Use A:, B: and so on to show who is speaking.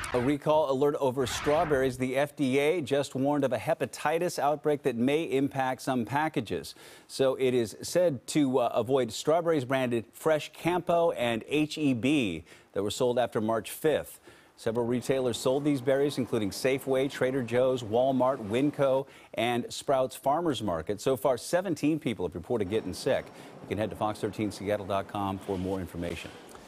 A: A recall alert over strawberries. The FDA just warned of a hepatitis outbreak that may impact some packages. So it is said to avoid strawberries branded Fresh Campo and HEB that were sold after March 5th. Several retailers sold these berries, including Safeway, Trader Joe's, Walmart, Winco, and Sprouts Farmers Market. So far, 17 people have reported getting sick. You can head to fox13seattle.com for more information.